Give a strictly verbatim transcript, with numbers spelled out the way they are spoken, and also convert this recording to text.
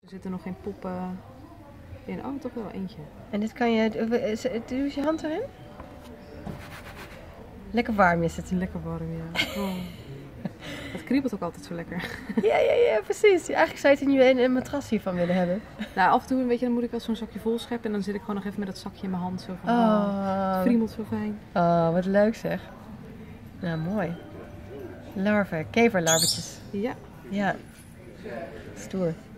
Er zitten nog geen poppen in. Oh, toch wel eentje. En dit kan je... Doe eens je hand erin. Lekker warm is het. Lekker warm, ja. Oh. Het kriebelt ook altijd zo lekker. Ja, ja, ja, precies. Eigenlijk zou je er nu een, een matras hiervan willen hebben. Nou, af en toe weet je, dan moet ik wel zo'n zakje vol scheppen. En dan zit ik gewoon nog even met dat zakje in mijn hand. Zo van, Oh. oh, het friemelt zo fijn. Oh, wat leuk zeg. Nou, mooi. Larven, keverlarvetjes. Ja. Ja. Stoer.